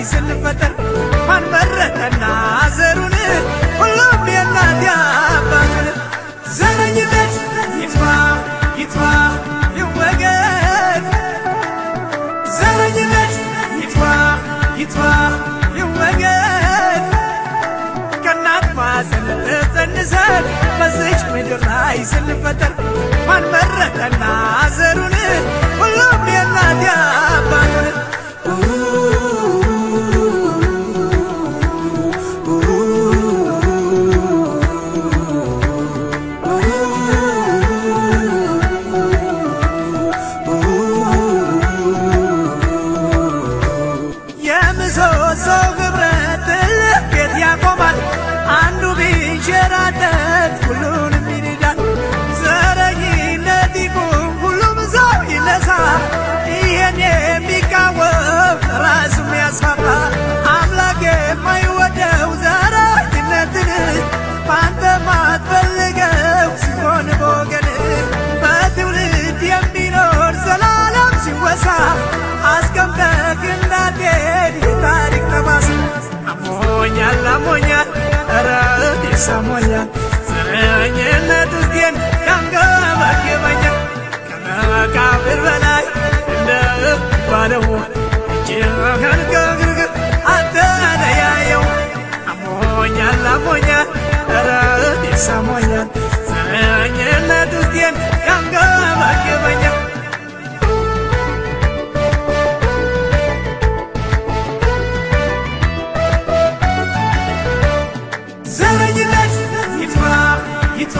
ስንፈጠር ማን መረጠና ዘሩን ሁሉም የእናት ያባቱን ዘረኝነት ይጥፋ ይጥፋ ይወገድ ዘረኝነት ይጥፋ ይጥፋ ይወገድ ከእናት ማህፀን ተጸንሰን በዚች ምድር ላይ ስንፈጠር ማን መረጠና ዘሩን ሁሉም የእናት ያባቱን አንዱ ቢንሸራተት ሁሉንም ይንዳል ዘረኝነት ይቁም ሁሉም ሰው ይነሳ ይሄን የሚቃወም ራሱም ያስፋፋ አምላክ የማይወደው ዘረኝነትን ባንተ ማትፈልገው ሲሆን በወገን በትውልድ የሚኖር ዘላለም ሲወሳ አስቀምጠህ እንዳትሄድ የታሪክ ጠባሳ አሞኛል አሞኛል ሰሞኛል ዘረኝነት ውስጤን ያንገበግበኛል ከመቃብር በላይ እንደባለው እጅህን ከእግርህ አትለያየው አሞኛል አሞኛል ሰሞኛል ዘረኝነት ውስጤን ያንገበግበኛል ዘረኝነት ይጥፋ ይጥፋ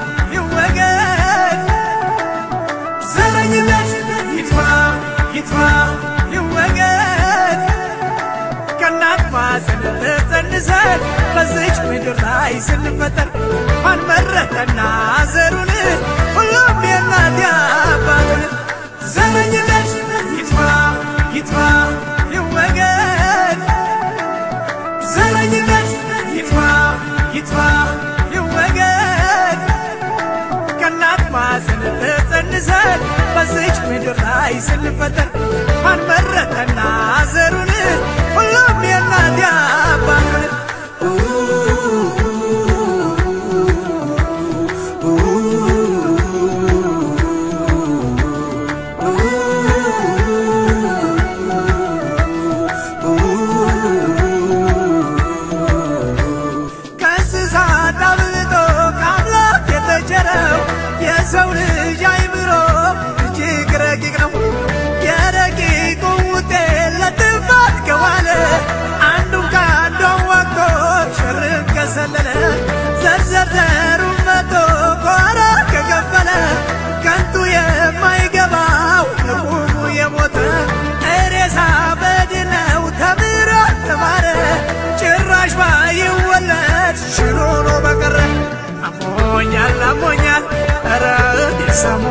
ይወገድ ዘረኝነት ይጥፋ ይጥፋ ይወገድ ከእናት ማህፀን ተጸንሰን በዚች ምድር ላይ ስንፈጠር ማን መረጠና ዘሩን ሁሉም የእናት ያባቱን ዘረኝነት ይጥፋ ይጥፋ ይወገድ ዘረኝነት ይጥፋ ይጥፋ ይወገድ ከእናት ማህፀን ተጸንሰን በዚች ምድር ላይ ስንፈጠር ማን መረጠና ዘሩን ሁሉም የእናት ያባቱን የሰው ልጅ አይምሮ እጅግ ረቂቅ ነው የረቂቁ ውጤት ለጥፋት ከዋለ አንዱን ከአንዱ ወቅቶ ሸርም ከሰለለ ዘርዘሩን መቶ ኮራ ከከፈለ ከንቱ የማይገባው ለቁሙ የሞተ ሬሳ በድነው ተምሮ ተማረ ጭራሽ ባይወለድ ሽሮ ነው በቀረ አሞኛል አሞኛል ሰሞኛል